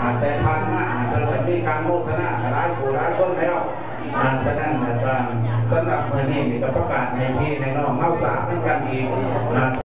แต่ผ่านมาเราจะมีการโฆษณาหลายผู้หลายคนแล้วฉะนั้นอาจารย์สำหรับวันนี้ก็ประกาศในพี่ในน้องเฮาสาบทั้งกันอีก